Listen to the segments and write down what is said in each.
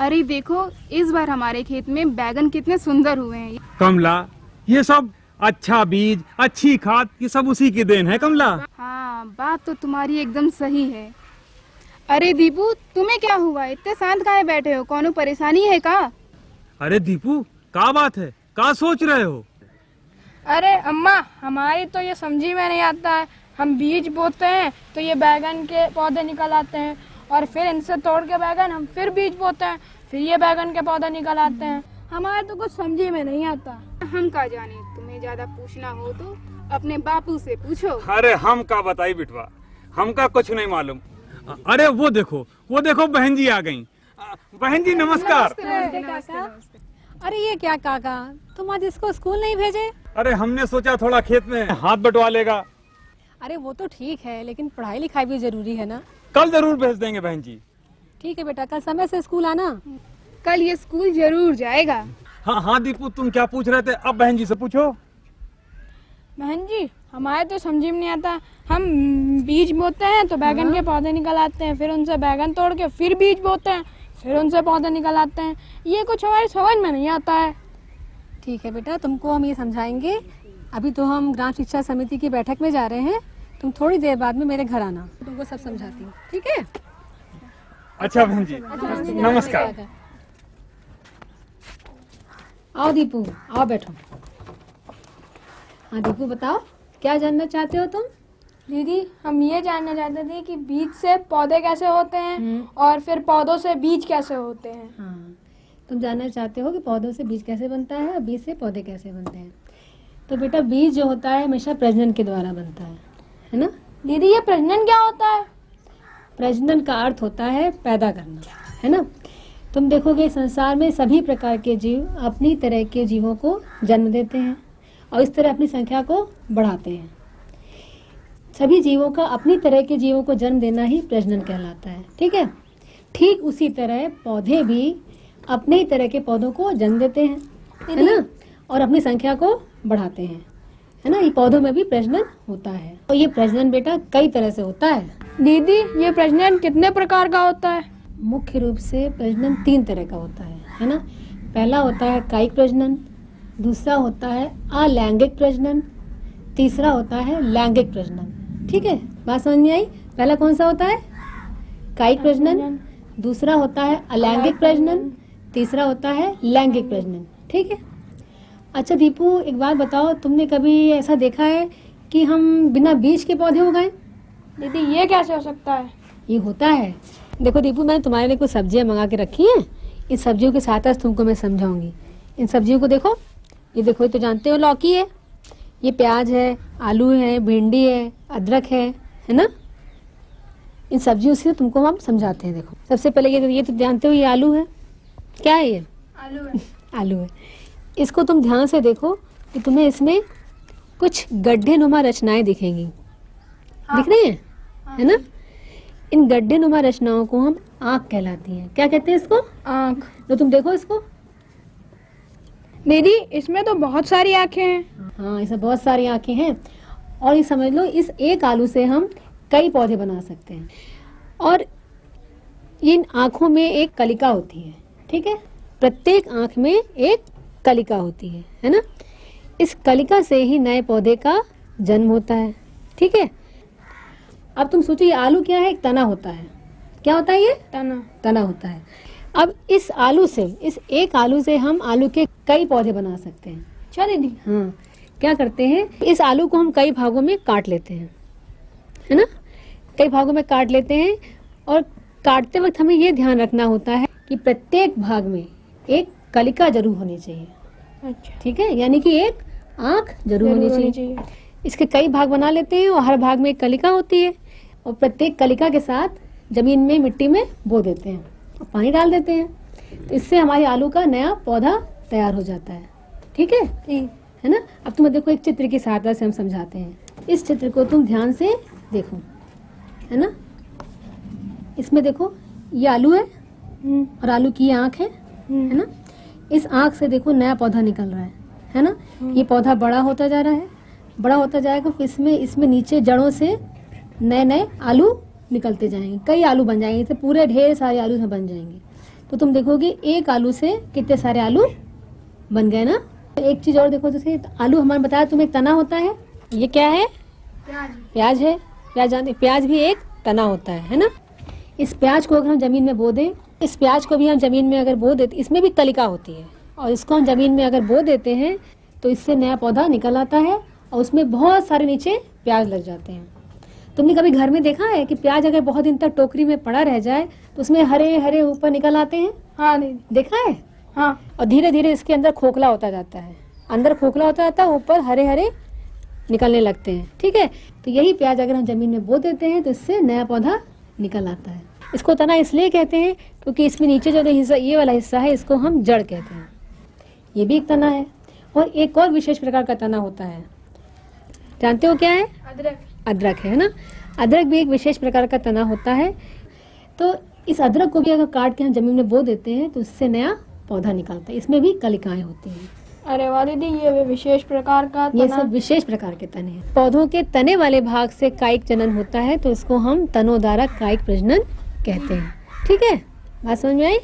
अरे देखो, इस बार हमारे खेत में बैगन कितने सुंदर हुए हैं। कमला, ये सब अच्छा बीज, अच्छी खाद, ये सब उसी की देन है कमला। हाँ, बात तो तुम्हारी एकदम सही है। अरे दीपू, तुम्हें क्या हुआ? इतने शांत काहे बैठे हो? कौनो परेशानी है का? अरे दीपू, क्या बात है? क्या सोच रहे हो? अरे अम्मा, हमारी तो ये समझी में नहीं आता है। हम बीज बोते हैं तो ये बैगन के पौधे निकल आते हैं, और फिर इनसे तोड़ के बैगन हम फिर बीज बोते हैं, फिर ये बैगन के पौधे निकल आते हैं। हमारे तो कुछ समझी में नहीं आता। हम का जाने, तुम्हें ज्यादा पूछना हो तो अपने बापू से पूछो। अरे हम का बताई बिटवा, हमका कुछ नहीं मालूम। अरे वो देखो बहन जी आ गई। बहन जी नमस्कार। अरे ये क्या काका, तुम आज इसको स्कूल नहीं भेजे? अरे हमने सोचा थोड़ा खेत में हाथ बटवा लेगा। अरे वो तो ठीक है, लेकिन पढ़ाई लिखाई भी जरूरी है ना। कल जरूर भेज देंगे बहन जी। ठीक है बेटा, कल समय से स्कूल आना। कल ये स्कूल जरूर जाएगा। हाँ दीपू, तुम क्या पूछ रहे थे? अब बहन जी से पूछो। बहन जी, हमारे तो समझी में नहीं आता। हम बीज बोते हैं तो बैगन के पौधे निकल आते हैं, फिर उनसे बैगन तोड़ के फिर बीज बोते हैं, फिर उनसे पौधे निकल आते हैं। ये कुछ हमारी समझ में नहीं आता है। ठीक है बेटा, तुमको हम ये समझाएंगे। अभी तो हम ग्राम शिक्षा समिति की बैठक में जा रहे हैं, तुम थोड़ी देर बाद में मेरे घर आना, तुमको सब समझाती हूँ। ठीक है? अच्छा बहन जी, नमस्कार। आओ दीपू, आओ बैठो। हाँ दीपू, बताओ क्या जानना चाहते हो तुम? दीदी, हम ये जानना चाहते थे कि बीज से पौधे कैसे होते हैं और फिर पौधों से बीज कैसे होते हैं। हाँ, तुम जानना चाहते हो कि पौधों से बीज कैसे बनता है और बीज से पौधे कैसे बनते हैं। तो बेटा, बीज जो होता है हमेशा प्रजनन के द्वारा बनता है ना? दीदी, ये प्रजनन क्या होता है? प्रजनन का अर्थ होता है पैदा करना, है ना? तुम देखोगे संसार में सभी प्रकार के जीव अपनी तरह के जीवों को जन्म देते हैं और इस तरह अपनी संख्या को बढ़ाते हैं। सभी जीवों का अपनी तरह के जीवों को जन्म देना ही प्रजनन कहलाता है। ठीक है? ठीक उसी तरह पौधे भी अपने ही तरह के पौधों को जन्म देते हैं, है ना? और अपनी संख्या को बढ़ाते हैं, है ना? ये पौधों में भी प्रजनन होता है। और ये प्रजनन बेटा कई तरह से होता है। दीदी, ये प्रजनन कितने प्रकार का होता है? मुख्य रूप से प्रजनन 3 तरह का होता है ना? पहला होता है कायिक प्रजनन, दूसरा होता है अलैंगिक प्रजनन, तीसरा होता है लैंगिक प्रजनन। ठीक है, बात समझ में आई? पहला कौन सा होता है? कायिक प्रजनन, दूसरा होता है अलैंगिक प्रजनन, तीसरा होता है लैंगिक प्रजनन। ठीक है? अच्छा दीपू, एक बात बताओ, तुमने कभी ऐसा देखा है कि हम बिना बीज के पौधे उगाएं? दीदी, ये कैसे हो सकता है? ये होता है। देखो दीपू, मैंने तुम्हारे लिए कुछ सब्जियां मंगा के रखी हैं। इन सब्जियों के साथ आज तुमको मैं समझाऊंगी। इन सब्जियों को देखो, ये देखो, ये तो जानते हो लौकी है, ये प्याज है, आलू है, भिंडी है, अदरक है ना? इन सब्जियों से तुमको हम समझाते हैं। देखो, सबसे पहले ये तो जानते हो, ये आलू है। क्या है ये? आलू है। आलू है। इसको तुम ध्यान से देखो कि तुम्हें इसमें कुछ गड्ढे नुमा रचनाएं दिखेंगी। दिख रही हैं? है ना? इन गड्ढे नुमा रचनाओं को हम आँख कहलाती हैं। क्या कहते हैं इसको? आँख। तो तुम देखो इसको। दीदी, इसमें तो बहुत सारी आँखें हैं। हाँ, इसमें बहुत सारी आँखें हैं। और ये समझ लो, इस एक आलू से हम कई पौधे बना सकते हैं। और इन आँखों में एक कलिका होती है। ठीक है? प्रत्येक आँख में एक कलिका होती है ना? इस कलिका से ही नए पौधे का जन्म होता है। ठीक है? अब तुम सोचो, ये आलू क्या है? एक तना होता है। क्या होता है ये? तना होता है। अब इस आलू से, इस एक आलू से हम आलू के कई पौधे बना सकते हैं। अच्छा दीदी। हाँ, क्या करते हैं, इस आलू को हम कई भागों में काट लेते हैं, है ना? कई भागों में काट लेते हैं, और काटते वक्त हमें ये ध्यान रखना होता है कि प्रत्येक भाग में एक कलिका जरूर होनी चाहिए। अच्छा। ठीक है? यानी कि एक आँख जरूर होनी चाहिए। इसके कई भाग बना लेते हैं और हर भाग में एक कलिका होती है, और प्रत्येक कलिका के साथ जमीन में, मिट्टी में बो देते हैं और पानी डाल देते हैं। तो इससे हमारे आलू का नया पौधा तैयार हो जाता है। ठीक है? है ना? अब तुम्हें देखो, एक चित्र की सहायता से हम समझाते हैं। इस चित्र को तुम ध्यान से देखो, है ना? इसमें देखो, ये आलू है और आलू की आँख है ना? इस आँख से देखो नया पौधा निकल रहा है ना? ये पौधा बड़ा होता जा रहा है, बड़ा होता जाएगा, फिर इसमें नीचे जड़ों से नए नए आलू निकलते जाएंगे। कई आलू बन जाएंगे, इसे पूरे ढेर सारे आलू में बन जाएंगे। तो तुम देखोगे एक आलू से कितने सारे आलू बन गए ना। एक चीज और देखो, जैसे आलू हमारे बताया तुम्हें एक तना होता है, ये क्या है? प्याज है। प्याज भी एक तना होता है ना। इस प्याज को अगर हम जमीन में बो दें, इस प्याज को भी हम जमीन में अगर बो देते, इसमें भी कलिका होती है, और इसको हम जमीन में अगर बो देते हैं तो इससे नया पौधा निकल आता है और उसमें बहुत सारे नीचे प्याज लग जाते हैं। तुमने कभी घर में देखा है कि प्याज अगर बहुत दिन तक टोकरी में पड़ा रह जाए तो उसमें हरे हरे ऊपर निकल आते हैं? हाँ दीदी, देखा है? हाँ। और धीरे धीरे इसके अंदर खोखला होता जाता है, अंदर खोखला होता जाता है, ऊपर हरे हरे निकलने लगते हैं। ठीक है, तो यही प्याज अगर हम जमीन में बो देते हैं तो इससे नया पौधा निकल आता है। इसको तना इसलिए कहते हैं क्योंकि इसमें नीचे जो हिस्सा, ये वाला हिस्सा है, इसको हम जड़ कहते हैं। ये भी एक तना है। और एक और विशेष प्रकार का तना होता है, जानते हो क्या है? अदरक है ना। अदरक भी एक विशेष प्रकार का तना होता है। तो इस अदरक को भी अगर काट के हम जमीन में बो देते हैं तो इससे नया पौधा निकलता है। इसमें भी कलिकाएं होती हैं। अरे वाह दीदी, ये विशेष प्रकार का ये तना। सब विशेष प्रकार के तने हैं। पौधों के तने वाले भाग से कायिक जनन होता है तो इसको हम तनोद्वारक कायिक प्रजनन कहते हैं। ठीक है, बात समझ में आई?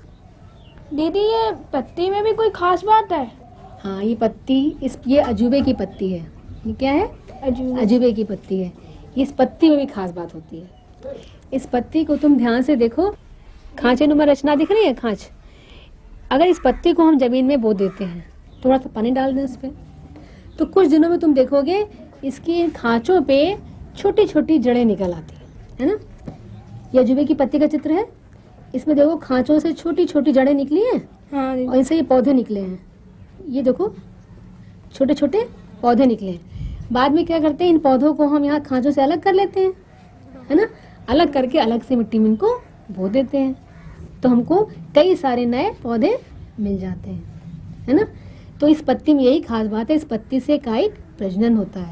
दीदी ये पत्ती में भी कोई खास बात है? हाँ, ये पत्ती, ये अजूबे की पत्ती है। ये क्या है? अजूबे की पत्ती है। इस पत्ती में भी खास बात होती है। इस पत्ती को तुम ध्यान से देखो, खांचे नुमा रचना दिख रही है, खांच। अगर इस पत्ती को हम जमीन में बो देते हैं, थोड़ा सा पानी डाल दें इस पे, तो कुछ दिनों में तुम देखोगे इसकी खांचों पे छोटी छोटी जड़ें निकल आती है ना। ये अजूबे की पत्ती का चित्र है। इसमें देखो खांचों से छोटी छोटी जड़ें निकली हैं। हाँ दीदी। और इनसे ये पौधे निकले हैं। ये देखो छोटे छोटे पौधे निकले हैं। बाद में क्या करते हैं, इन पौधों को हम यहाँ खांचों से अलग कर लेते हैं, है ना। अलग करके अलग से मिट्टी में इनको बो देते हैं तो हमको कई सारे नए पौधे मिल जाते हैं, है ना। तो इस पत्ती में यही खास बात है, इस पत्ती से कायिक प्रजनन होता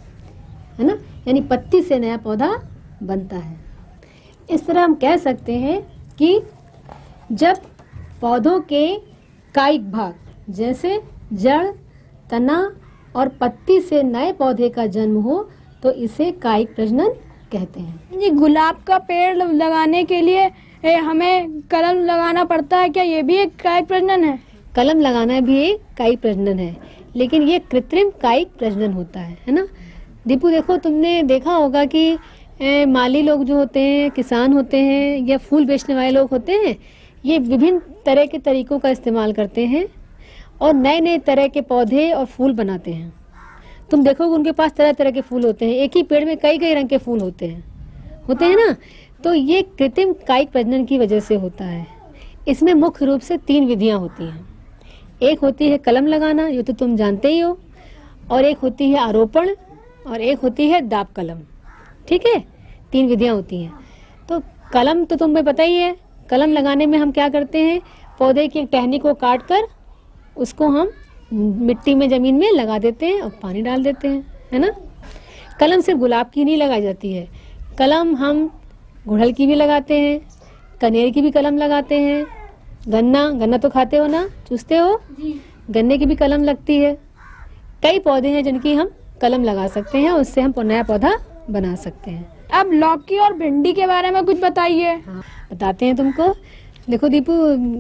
है ना। यानी पत्ती से नया पौधा बनता है। इस तरह हम कह सकते हैं कि जब पौधों के कायिक भाग जैसे जड़, तना और पत्ती से नए पौधे का जन्म हो तो इसे कायिक प्रजनन कहते हैं। जी, गुलाब का पेड़ लगाने के लिए हमें कलम लगाना पड़ता है क्या? ये भी एक कायिक प्रजनन है? कलम लगाना भी एक कायिक प्रजनन है, लेकिन ये कृत्रिम कायिक प्रजनन होता है ना। दीपू देखो, तुमने देखा होगा कि माली लोग जो होते हैं, किसान होते हैं या फूल बेचने वाले लोग होते हैं, ये विभिन्न तरह के तरीकों का इस्तेमाल करते हैं और नए नए तरह के पौधे और फूल बनाते हैं। तुम देखोगे उनके पास तरह तरह के फूल होते हैं। एक ही पेड़ में कई कई रंग के फूल होते हैं ना। तो ये कृत्रिम कायिक प्रजनन की वजह से होता है। इसमें मुख्य रूप से 3 विधियां होती हैं। एक होती है कलम लगाना, ये तो तुम जानते ही हो, और एक होती है आरोपण, और एक होती है दाब कलम। ठीक है, 3 विधियां होती हैं। तो कलम तो तुम्हें पता ही है। कलम लगाने में हम क्या करते हैं, पौधे की एक टहनी को काट कर उसको हम मिट्टी में जमीन में लगा देते हैं और पानी डाल देते हैं, है ना। कलम सिर्फ गुलाब की नहीं लगाई जाती है, कलम हम गुड़हल की भी लगाते हैं, कनेर की भी कलम लगाते हैं, गन्ना तो खाते हो ना, चूसते हो जी। गन्ने की भी कलम लगती है। कई पौधे हैं जिनकी हम कलम लगा सकते हैं, उससे हम नया पौधा बना सकते हैं। अब लौकी और भिंडी के बारे में कुछ बताइए। हाँ, बताते हैं तुमको। देखो दीपू,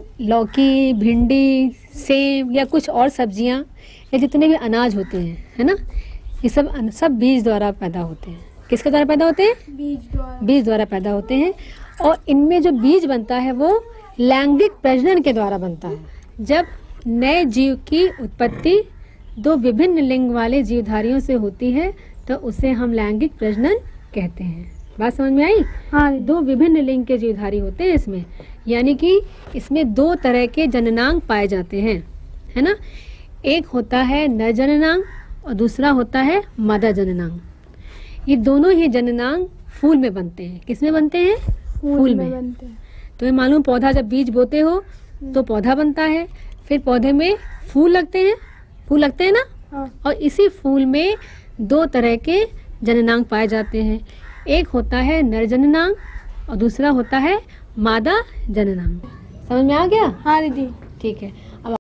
लौकी, भिंडी, सेब या कुछ और सब्जियां या जितने भी अनाज होते हैं, है ना, ये सब बीज द्वारा पैदा होते हैं। किसके द्वारा पैदा होते हैं? बीज द्वारा पैदा होते हैं। और इनमें जो बीज बनता है वो लैंगिक प्रजनन के द्वारा बनता है। जब नए जीव की उत्पत्ति 2 विभिन्न लिंग वाले जीवधारियों से होती है तो उसे हम लैंगिक प्रजनन कहते हैं। बात समझ में आई? हाँ, 2 विभिन्न लिंग के जीवधारी होते हैं इसमें, यानी कि इसमें 2 तरह के जननांग पाए जाते हैं, है ना। एक होता है नर जननांग और दूसरा होता है मादा जननांग। ये दोनों ही जननांग फूल में बनते हैं। किस में बनते हैं? फूल में बनते हैं। तो ये मालूम, पौधा जब बीज बोते हो तो पौधा बनता है, फिर पौधे में फूल लगते हैं ना। हाँ। और इसी फूल में 2 तरह के जननांग पाए जाते हैं। एक होता है नर जननांग और दूसरा होता है मादा जननांग। समझ में आ गया? हाँ दीदी। ठीक है।